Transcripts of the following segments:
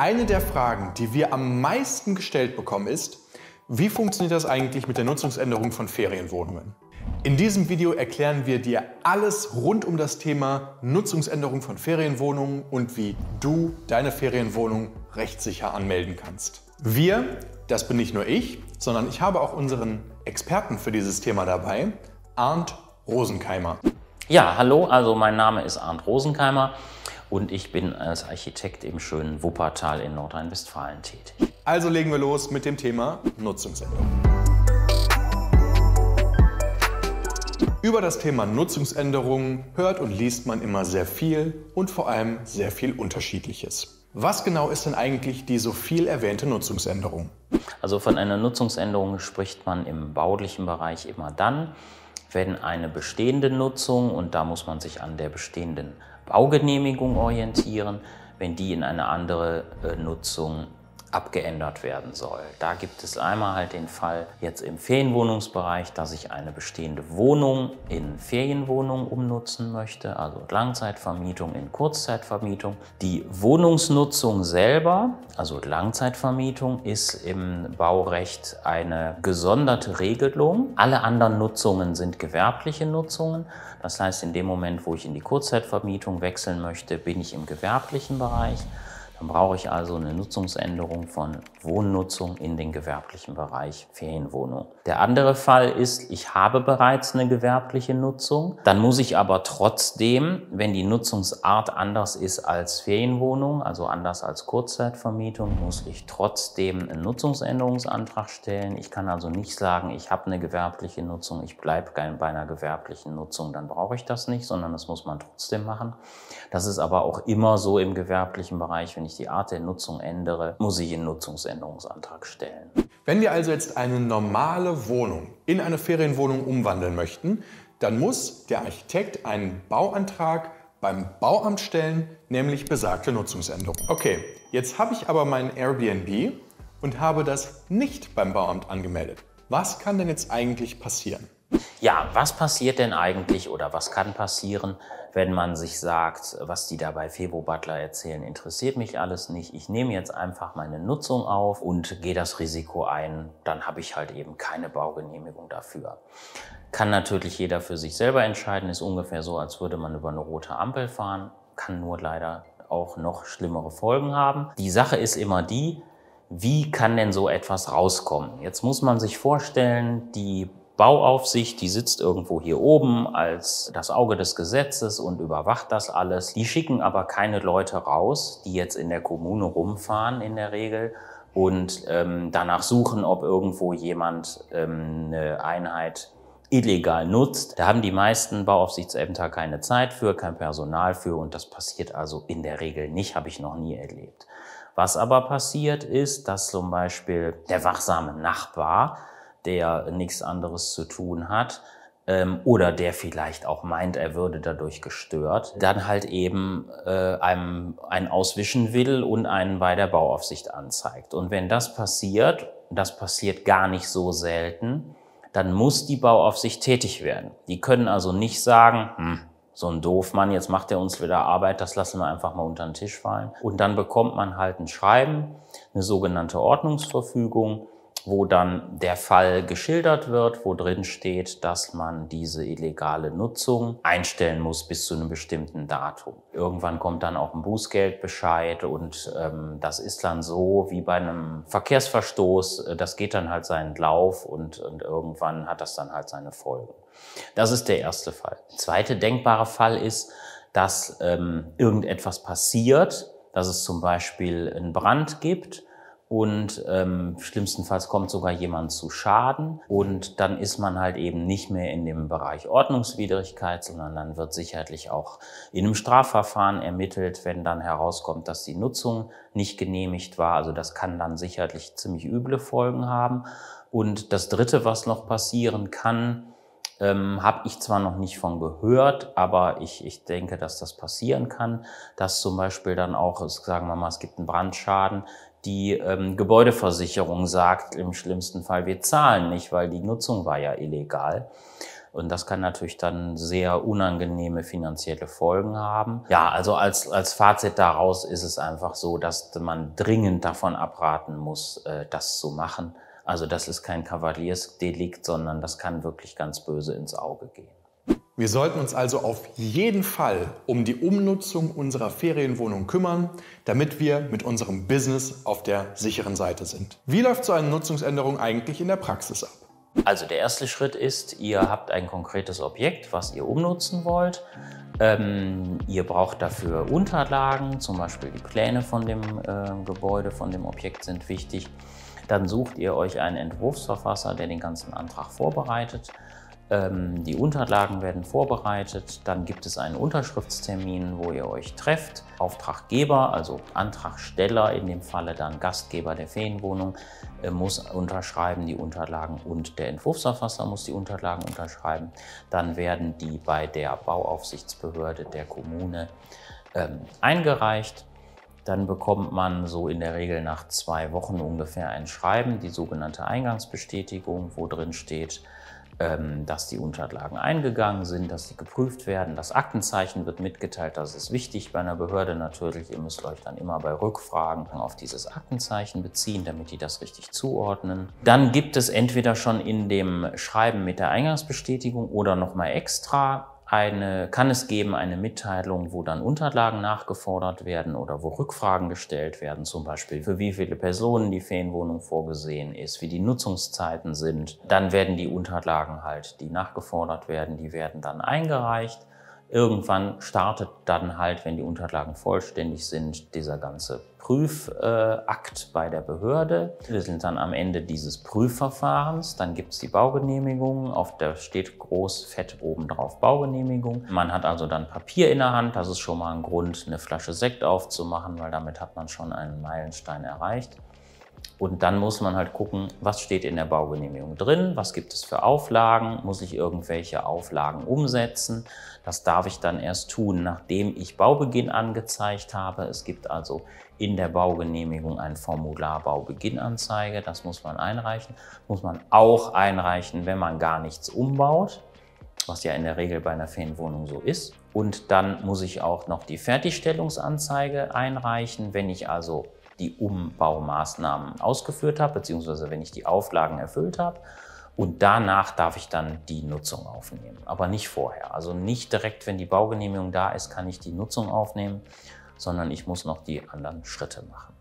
Eine der Fragen, die wir am meisten gestellt bekommen, ist, wie funktioniert das eigentlich mit der Nutzungsänderung von Ferienwohnungen? In diesem Video erklären wir dir alles rund um das Thema Nutzungsänderung von Ferienwohnungen und wie du deine Ferienwohnung rechtssicher anmelden kannst. Wir, das bin nicht nur ich, sondern ich habe auch unseren Experten für dieses Thema dabei, Arndt Rosenkeimer. Ja, hallo, also mein Name ist Arndt Rosenkeimer und ich bin als Architekt im schönen Wuppertal in Nordrhein-Westfalen tätig. Also legen wir los mit dem Thema Nutzungsänderung. Über das Thema Nutzungsänderung hört und liest man immer sehr viel und vor allem sehr viel Unterschiedliches. Was genau ist denn eigentlich die so viel erwähnte Nutzungsänderung? Also von einer Nutzungsänderung spricht man im baulichen Bereich immer dann, wenn eine bestehende Nutzung, und da muss man sich an der bestehenden Baugenehmigung orientieren, wenn die in eine andere Nutzung abgeändert werden soll. Da gibt es einmal halt den Fall jetzt im Ferienwohnungsbereich, dass ich eine bestehende Wohnung in Ferienwohnung umnutzen möchte, also Langzeitvermietung in Kurzzeitvermietung. Die Wohnungsnutzung selber, also Langzeitvermietung, ist im Baurecht eine gesonderte Regelung. Alle anderen Nutzungen sind gewerbliche Nutzungen. Das heißt, in dem Moment, wo ich in die Kurzzeitvermietung wechseln möchte, bin ich im gewerblichen Bereich. Dann brauche ich also eine Nutzungsänderung von Wohnnutzung in den gewerblichen Bereich Ferienwohnung. Der andere Fall ist, ich habe bereits eine gewerbliche Nutzung. Dann muss ich aber trotzdem, wenn die Nutzungsart anders ist als Ferienwohnung, also anders als Kurzzeitvermietung, muss ich trotzdem einen Nutzungsänderungsantrag stellen. Ich kann also nicht sagen, ich habe eine gewerbliche Nutzung, ich bleibe bei einer gewerblichen Nutzung, dann brauche ich das nicht, sondern das muss man trotzdem machen. Das ist aber auch immer so im gewerblichen Bereich, wenn ich die Art der Nutzung ändere, muss ich einen Nutzungsänderungsantrag stellen. Wenn wir also jetzt eine normale Wohnung in eine Ferienwohnung umwandeln möchten, dann muss der Architekt einen Bauantrag beim Bauamt stellen, nämlich besagte Nutzungsänderung. Okay, jetzt habe ich aber mein Airbnb und habe das nicht beim Bauamt angemeldet. Was kann denn jetzt eigentlich passieren? Ja, was passiert denn eigentlich oder was kann passieren, wenn man sich sagt, was die da bei Febo Butler erzählen, interessiert mich alles nicht. Ich nehme jetzt einfach meine Nutzung auf und gehe das Risiko ein, dann habe ich halt eben keine Baugenehmigung dafür. Kann natürlich jeder für sich selber entscheiden, ist ungefähr so, als würde man über eine rote Ampel fahren, kann nur leider auch noch schlimmere Folgen haben. Die Sache ist immer die, wie kann denn so etwas rauskommen? Jetzt muss man sich vorstellen, die Bauaufsicht, die sitzt irgendwo hier oben als das Auge des Gesetzes und überwacht das alles. Die schicken aber keine Leute raus, die jetzt in der Kommune rumfahren in der Regel und danach suchen, ob irgendwo jemand eine Einheit illegal nutzt. Da haben die meisten Bauaufsichtsämter keine Zeit für, kein Personal für und das passiert also in der Regel nicht, habe ich noch nie erlebt. Was aber passiert ist, dass zum Beispiel der wachsame Nachbar, der nichts anderes zu tun hat oder der vielleicht auch meint, er würde dadurch gestört, dann halt eben einem ein auswischen will und einen bei der Bauaufsicht anzeigt. Und wenn das passiert gar nicht so selten, dann muss die Bauaufsicht tätig werden. Die können also nicht sagen, so ein Doofmann, jetzt macht er uns wieder Arbeit, das lassen wir einfach mal unter den Tisch fallen. Und dann bekommt man halt ein Schreiben, eine sogenannte Ordnungsverfügung, wo dann der Fall geschildert wird, wo drin steht, dass man diese illegale Nutzung einstellen muss bis zu einem bestimmten Datum. Irgendwann kommt dann auch ein Bußgeldbescheid und das ist dann so wie bei einem Verkehrsverstoß, das geht dann halt seinen Lauf und irgendwann hat das dann halt seine Folgen. Das ist der erste Fall. Der zweite denkbare Fall ist, dass irgendetwas passiert, dass es zum Beispiel einen Brand gibt, und schlimmstenfalls kommt sogar jemand zu Schaden und dann ist man halt eben nicht mehr in dem Bereich Ordnungswidrigkeit, sondern dann wird sicherlich auch in einem Strafverfahren ermittelt, wenn dann herauskommt, dass die Nutzung nicht genehmigt war. Also das kann dann sicherlich ziemlich üble Folgen haben. Und das Dritte, was noch passieren kann, habe ich zwar noch nicht von gehört, aber ich denke, dass das passieren kann, dass zum Beispiel dann auch, sagen wir mal, es gibt einen Brandschaden, die Gebäudeversicherung sagt im schlimmsten Fall, wir zahlen nicht, weil die Nutzung war ja illegal. Und das kann natürlich dann sehr unangenehme finanzielle Folgen haben. Ja, also als Fazit daraus ist es einfach so, dass man dringend davon abraten muss, das zu machen. Also das ist kein Kavaliersdelikt, sondern das kann wirklich ganz böse ins Auge gehen. Wir sollten uns also auf jeden Fall um die Umnutzung unserer Ferienwohnung kümmern, damit wir mit unserem Business auf der sicheren Seite sind. Wie läuft so eine Nutzungsänderung eigentlich in der Praxis ab? Also der erste Schritt ist, ihr habt ein konkretes Objekt, was ihr umnutzen wollt. Ihr braucht dafür Unterlagen, zum Beispiel die Pläne von dem Gebäude, von dem Objekt sind wichtig. Dann sucht ihr euch einen Entwurfsverfasser, der den ganzen Antrag vorbereitet. Die Unterlagen werden vorbereitet, dann gibt es einen Unterschriftstermin, wo ihr euch trefft. Auftraggeber, also Antragsteller, in dem Falle dann Gastgeber der Ferienwohnung, muss unterschreiben die Unterlagen und der Entwurfsverfasser muss die Unterlagen unterschreiben. Dann werden die bei der Bauaufsichtsbehörde der Kommune eingereicht. Dann bekommt man so in der Regel nach 2 Wochen ungefähr ein Schreiben, die sogenannte Eingangsbestätigung, wo drin steht, dass die Unterlagen eingegangen sind, dass sie geprüft werden. Das Aktenzeichen wird mitgeteilt, das ist wichtig bei einer Behörde natürlich. Ihr müsst euch dann immer bei Rückfragen auf dieses Aktenzeichen beziehen, damit die das richtig zuordnen. Dann gibt es entweder schon in dem Schreiben mit der Eingangsbestätigung oder nochmal extra kann es geben eine Mitteilung, wo dann Unterlagen nachgefordert werden oder wo Rückfragen gestellt werden, zum Beispiel für wie viele Personen die Ferienwohnung vorgesehen ist, wie die Nutzungszeiten sind. Dann werden die Unterlagen halt, die nachgefordert werden, die werden dann eingereicht. Irgendwann startet dann halt, wenn die Unterlagen vollständig sind, dieser ganze Prüfakt bei der Behörde. Wir sind dann am Ende dieses Prüfverfahrens. Dann gibt es die Baugenehmigung. Auf der steht groß fett oben drauf Baugenehmigung. Man hat also dann Papier in der Hand. Das ist schon mal ein Grund, eine Flasche Sekt aufzumachen, weil damit hat man schon einen Meilenstein erreicht. Und dann muss man halt gucken, was steht in der Baugenehmigung drin, was gibt es für Auflagen, muss ich irgendwelche Auflagen umsetzen. Das darf ich dann erst tun, nachdem ich Baubeginn angezeigt habe. Es gibt also in der Baugenehmigung ein Formular Baubeginnanzeige, das muss man einreichen. Muss man auch einreichen, wenn man gar nichts umbaut, was ja in der Regel bei einer Ferienwohnung so ist. Und dann muss ich auch noch die Fertigstellungsanzeige einreichen, wenn ich also die Umbaumaßnahmen ausgeführt habe, beziehungsweise wenn ich die Auflagen erfüllt habe. Und danach darf ich dann die Nutzung aufnehmen, aber nicht vorher. Also nicht direkt, wenn die Baugenehmigung da ist, kann ich die Nutzung aufnehmen, sondern ich muss noch die anderen Schritte machen.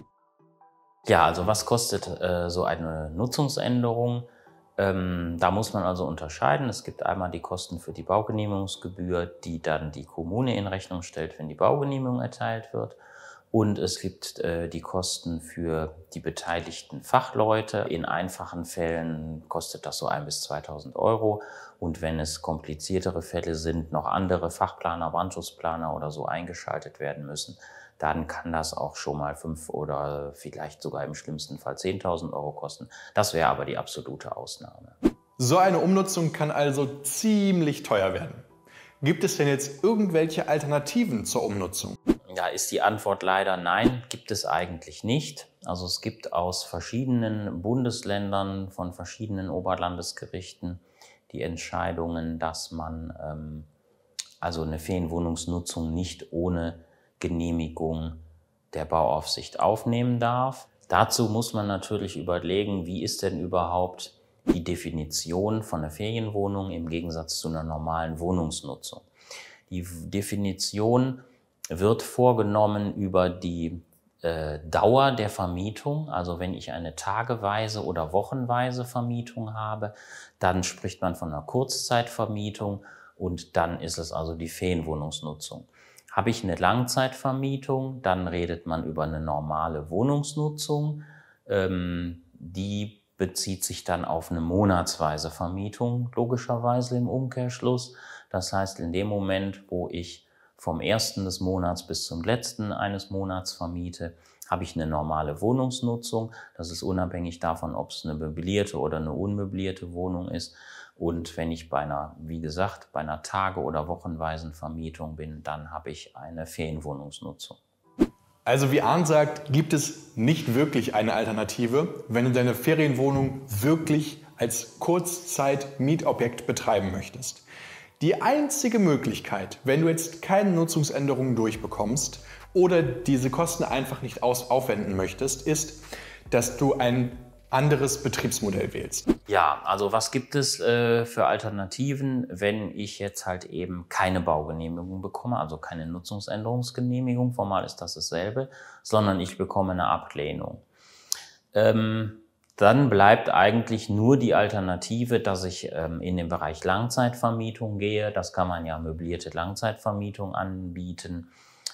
Ja, also was kostet so eine Nutzungsänderung? Da muss man also unterscheiden. Es gibt einmal die Kosten für die Baugenehmigungsgebühr, die dann die Kommune in Rechnung stellt, wenn die Baugenehmigung erteilt wird. Und es gibt die Kosten für die beteiligten Fachleute. In einfachen Fällen kostet das so 1.000 bis 2.000 Euro. Und wenn es kompliziertere Fälle sind, noch andere Fachplaner, Brandschutzplaner oder so eingeschaltet werden müssen, dann kann das auch schon mal 5.000 oder vielleicht sogar im schlimmsten Fall 10.000 Euro kosten. Das wäre aber die absolute Ausnahme. So eine Umnutzung kann also ziemlich teuer werden. Gibt es denn jetzt irgendwelche Alternativen zur Umnutzung? Da ist die Antwort leider nein, gibt es eigentlich nicht. Also es gibt aus verschiedenen Bundesländern, von verschiedenen Oberlandesgerichten die Entscheidungen, dass man also eine Ferienwohnungsnutzung nicht ohne Genehmigung der Bauaufsicht aufnehmen darf. Dazu muss man natürlich überlegen, wie ist denn überhaupt die Definition von einer Ferienwohnung im Gegensatz zu einer normalen Wohnungsnutzung. Die Definition wird vorgenommen über die Dauer der Vermietung. Also wenn ich eine tageweise oder wochenweise Vermietung habe, dann spricht man von einer Kurzzeitvermietung und dann ist es also die Ferienwohnungsnutzung. Habe ich eine Langzeitvermietung, dann redet man über eine normale Wohnungsnutzung. Die bezieht sich dann auf eine monatsweise Vermietung, logischerweise im Umkehrschluss. Das heißt, in dem Moment, wo ich vom ersten des Monats bis zum letzten eines Monats vermiete, habe ich eine normale Wohnungsnutzung. Das ist unabhängig davon, ob es eine möblierte oder eine unmöblierte Wohnung ist. Und wenn ich bei einer, wie gesagt, bei einer Tage- oder wochenweisen Vermietung bin, dann habe ich eine Ferienwohnungsnutzung. Also wie Arndt sagt, gibt es nicht wirklich eine Alternative, wenn du deine Ferienwohnung wirklich als Kurzzeit-Mietobjekt betreiben möchtest. Die einzige Möglichkeit, wenn du jetzt keine Nutzungsänderungen durchbekommst oder diese Kosten einfach nicht aufwenden möchtest, ist, dass du ein anderes Betriebsmodell wählst. Ja, also was gibt es für Alternativen, wenn ich jetzt halt eben keine Baugenehmigung bekomme, also keine Nutzungsänderungsgenehmigung, formal ist das dasselbe, sondern ich bekomme eine Ablehnung. Dann bleibt eigentlich nur die Alternative, dass ich in den Bereich Langzeitvermietung gehe. Das kann man ja möblierte Langzeitvermietung anbieten.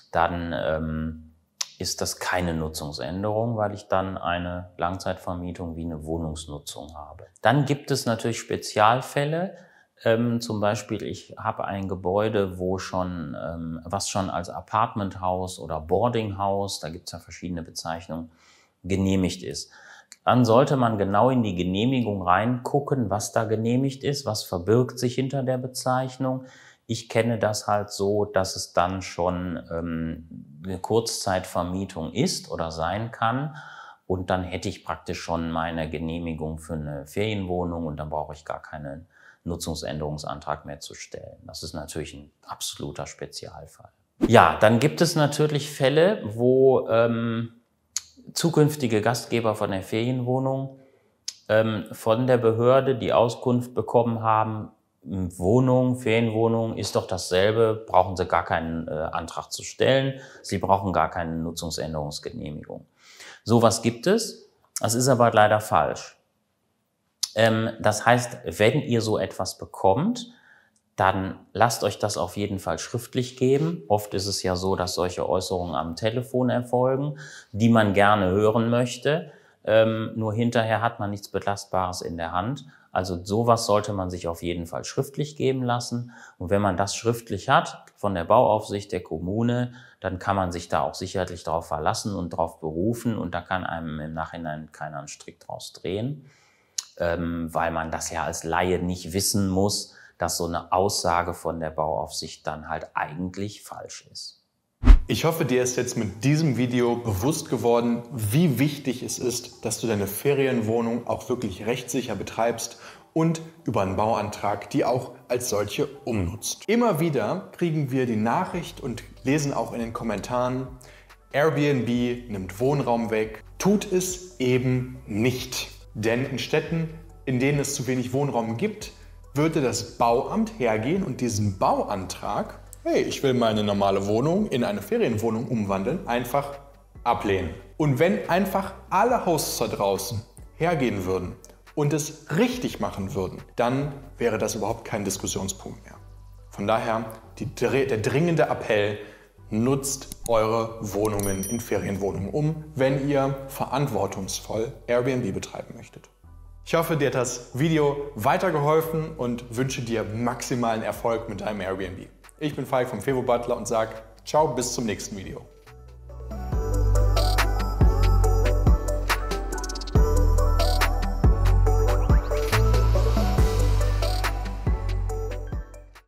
Dann ist das keine Nutzungsänderung, weil ich dann eine Langzeitvermietung wie eine Wohnungsnutzung habe. Dann gibt es natürlich Spezialfälle. Zum Beispiel, ich habe ein Gebäude, was schon als Apartmenthaus oder Boardinghaus, da gibt es ja verschiedene Bezeichnungen, genehmigt ist. Dann sollte man genau in die Genehmigung reingucken, was da genehmigt ist, was verbirgt sich hinter der Bezeichnung. Ich kenne das halt so, dass es dann schon eine Kurzzeitvermietung ist oder sein kann. Und dann hätte ich praktisch schon meine Genehmigung für eine Ferienwohnung und dann brauche ich gar keinen Nutzungsänderungsantrag mehr zu stellen. Das ist natürlich ein absoluter Spezialfall. Ja, dann gibt es natürlich Fälle, wo zukünftige Gastgeber von der Ferienwohnung von der Behörde die Auskunft bekommen haben, Ferienwohnung ist doch dasselbe, brauchen Sie gar keinen Antrag zu stellen, Sie brauchen gar keine Nutzungsänderungsgenehmigung. Sowas gibt es, das ist aber leider falsch. Das heißt, wenn ihr so etwas bekommt, dann lasst euch das auf jeden Fall schriftlich geben. Oft ist es ja so, dass solche Äußerungen am Telefon erfolgen, die man gerne hören möchte. Nur hinterher hat man nichts Belastbares in der Hand. Also sowas sollte man sich auf jeden Fall schriftlich geben lassen. Und wenn man das schriftlich hat, von der Bauaufsicht der Kommune, dann kann man sich da auch sicherlich darauf verlassen und darauf berufen. Und da kann einem im Nachhinein keiner einen Strick draus drehen, weil man das ja als Laie nicht wissen muss, dass so eine Aussage von der Bauaufsicht dann halt eigentlich falsch ist. Ich hoffe, dir ist jetzt mit diesem Video bewusst geworden, wie wichtig es ist, dass du deine Ferienwohnung auch wirklich rechtssicher betreibst und über einen Bauantrag die auch als solche umnutzt. Immer wieder kriegen wir die Nachricht und lesen auch in den Kommentaren, Airbnb nimmt Wohnraum weg. Tut es eben nicht. Denn in Städten, in denen es zu wenig Wohnraum gibt, würde das Bauamt hergehen und diesen Bauantrag, hey, ich will meine normale Wohnung in eine Ferienwohnung umwandeln, einfach ablehnen. Und wenn einfach alle Hosts da draußen hergehen würden und es richtig machen würden, dann wäre das überhaupt kein Diskussionspunkt mehr. Von daher der dringende Appell, nutzt eure Wohnungen in Ferienwohnungen um, wenn ihr verantwortungsvoll Airbnb betreiben möchtet. Ich hoffe, dir hat das Video weitergeholfen und wünsche dir maximalen Erfolg mit deinem Airbnb. Ich bin Falk vom Fevo Butler und sage ciao, bis zum nächsten Video.